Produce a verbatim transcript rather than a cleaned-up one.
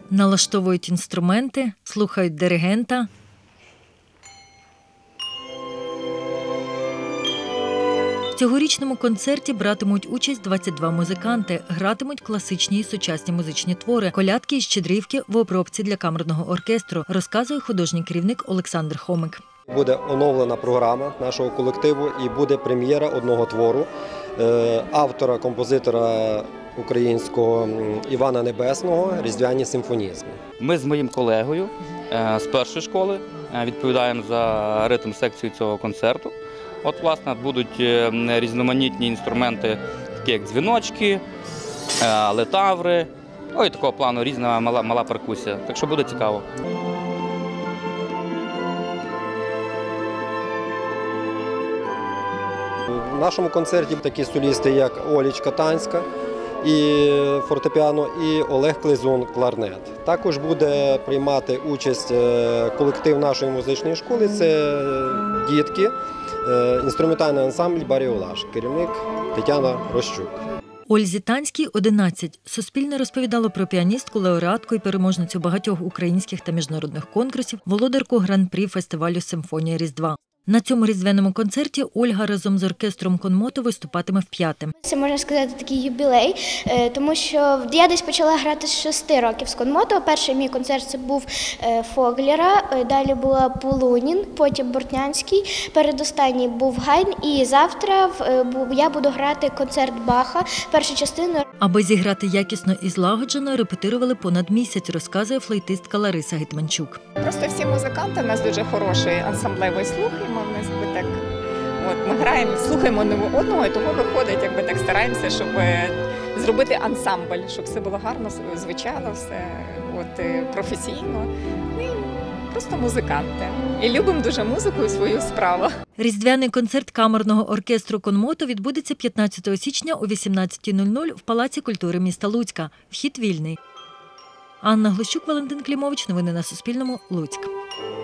Налаштовують інструменти, слухають диригента. В цьогорічному концерті братимуть участь двадцять два музиканти, гратимуть класичні і сучасні музичні твори, колядки і щедрівки в обробці для камерного оркестру, розказує художній керівник Олександр Хомик. Буде оновлена програма нашого колективу і буде прем'єра одного твору автора, композитора українського Івана Небесного «Різдвяні симфонізми». Ми з моїм колегою з першої школи відповідаємо за ритм-секцію цього концерту. От, власне, будуть різноманітні інструменти, такі як дзвіночки, летаври, ой, такого плану різна мала, мала перкусія. Так що буде цікаво. В нашому концерті такі солісти, як Олічка Танська і фортепіано, і Олег Клизун – кларнет. Також буде приймати участь колектив нашої музичної школи – це дітки, інструментальний ансамбль «Баріолаж», керівник Тетяна Рощук. Ользі Танській – одинадцять. Суспільне розповідало про піаністку, лауреатку і переможницю багатьох українських та міжнародних конкурсів, володарку гран-прі фестивалю «Симфонія Різдва». На цьому різдвяному концерті Ольга разом з оркестром Конмоту виступатиме вп'яте. Це, можна сказати, такий юбілей, тому що я десь почала грати з шести років з Конмоту. Перший мій концерт це був Фоглера, далі була Полунін, потім Бортнянський, передостанній був Гайн, і завтра я буду грати концерт Баха, першу частину. Аби зіграти якісно і злагоджено, репетирували понад місяць, розказує флейтистка Лариса Гетманчук. Просто всі музиканти, у нас дуже хороший ансамблевий слух, і ми, ми, так, от, ми граємо, слухаємо один одного, і тому виходить, якби так стараємося, щоб зробити ансамбль, щоб все було гарно, звичайно, все от, професійно. І просто музиканти. І любимо дуже музику і свою справу. Різдвяний концерт камерного оркестру Конмоту відбудеться п'ятнадцятого січня о вісімнадцятій нуль нуль в Палаці культури міста Луцька. Вхід вільний. Анна Глущук, Валентин Клімович. Новини на Суспільному. Луцьк.